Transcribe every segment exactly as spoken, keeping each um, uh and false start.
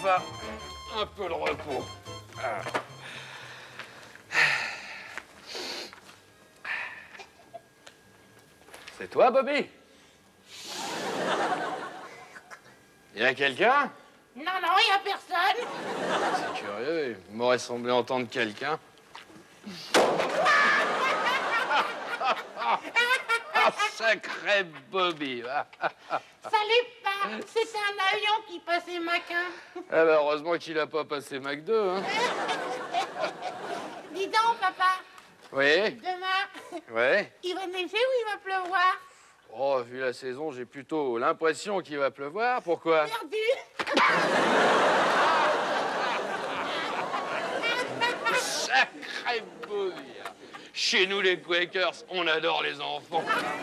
enfin un peu de repos. Ah. C'est toi, Bobby? Y a quelqu'un? Non, non, y a personne. C'est curieux, il m'aurait semblé entendre quelqu'un. Ah, sacré Bobby. Salut, pa. C'était un avion qui passait Mach un. Eh ben, heureusement qu'il a pas passé Mach deux, hein. Dis donc, papa. Oui? Demain, Ouais? il va neiger ou il va pleuvoir? Oh, vu la saison, j'ai plutôt l'impression qu'il va pleuvoir. Pourquoi? Perdu. Sacré Bobby. Chez nous, les Quakers, on adore les enfants.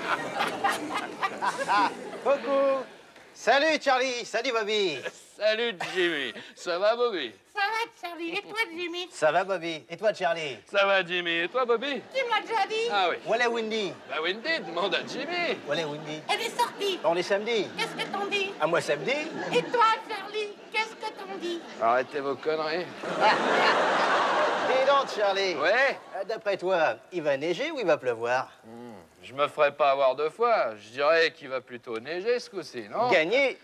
Coucou. Salut, Charlie. Salut, Bobby. Salut, Jimmy. Ça va, Bobby? Ça va, Charlie. Et toi, Jimmy? Ça va, Bobby. Et toi, Charlie? Ça va, Jimmy. Et toi, Bobby? Tu me l'as déjà dit. Ah oui. Où est Wendy? Bah, Wendy, demande à Jimmy. Où est Wendy? Elle est sortie. On est samedi. Qu'est-ce que t'en dis? À moi, samedi? Et toi, Charlie, qu'est-ce que t'en dis? Arrêtez vos conneries. Dis donc, Charlie. Ouais? Euh, D'après toi, il va neiger ou il va pleuvoir? Hmm, je me ferai pas avoir deux fois. Je dirais qu'il va plutôt neiger ce coup-ci, non? Gagné.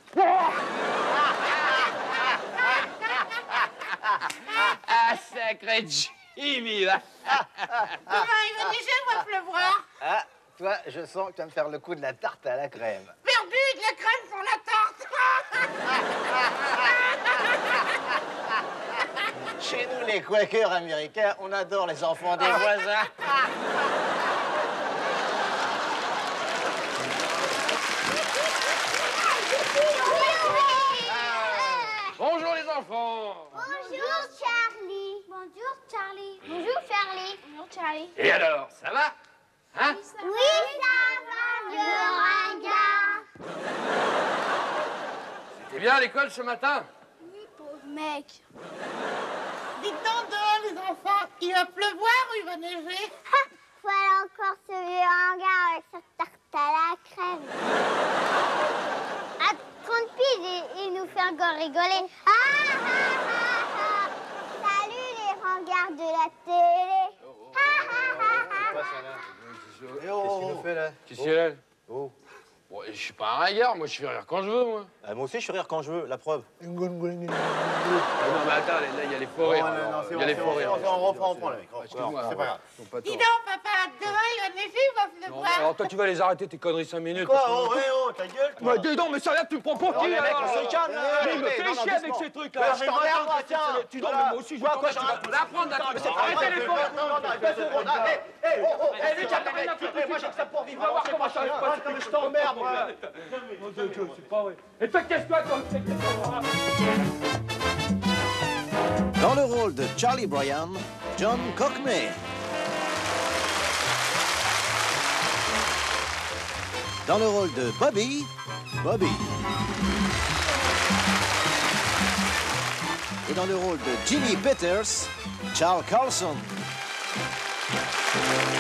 Ah, sacré Jimmy, là. Demain, il va neiger ou va pleuvoir? Ah, toi, je sens que tu vas me faire le coup de la tarte à la crème. Perdu, de la crème sur la tarte. Chez nous, les Quakers américains, on adore les enfants des voisins. Bonjour, les enfants. Bonjour Charlie. Bonjour Charlie. Bonjour Charlie. Bonjour Charlie. Et alors, ça va? Hein? Oui, ça va, vieux ringard. C'était bien à l'école ce matin? Oui, pauvre mec. Dites donc, dehors, les enfants, il va pleuvoir ou il va neiger? Ha! Voilà encore ce vieux ringard avec sa tarte à la crème. À trente piges, il, il nous fait encore rigoler. Ah, ah, ah, ah. Salut les rengards de la télé. Ah, ah, ah, ah. Qu'est-ce qu'il nous fait, là? Qu'est-ce qu'il y a? Oh. Bon, je suis pas un ringard, moi je fais rire quand je veux, moi. Ah, moi aussi, je suis rire quand je veux, la preuve. Ah, non, mais attends, là, il y a les faux rires. Il y a les faux rires. On reprend, on reprend, les mecs. Excuse-moi. C'est pas grave. Dis donc, papa, demain, il va neiger ou va pleuvoir? Alors toi, tu vas les arrêter tes conneries cinq minutes. Quoi? Oh, ouais, oh, ta gueule, toi. Mais dis donc, mais ça là, tu me prends pour qui, les mecs, alors? on se calme, là. Mais il me Mais fait non, non, chier avec doucement. ces trucs-là. Ouais, je t'emmerde, moi, tiens. Tu dors, mais moi aussi, je Quoi, vais quoi, t'en je mettre. vais l'apprendre, d'accord, mais c'est pas Arrêtez les grave. Non, non, non, deux secondes. Ah, hé, hé, oh, oh, Eh, hé, Lucas, t'as rien à foutre, moi, j'ai que ça pour vivre. On va voir C'est comment pas ça va se chiant. passer. Ah, mais je t'emmerde, moi. Mon Dieu, Dieu, c'est pas vrai. Et toi, casse-toi, toi, c'est que ça. Dans le rôle de Charlie Bryan, John Cockney. Dans le rôle de Bobby, Bobby. Et dans le rôle de Jimmy Peters, Charles Carlson.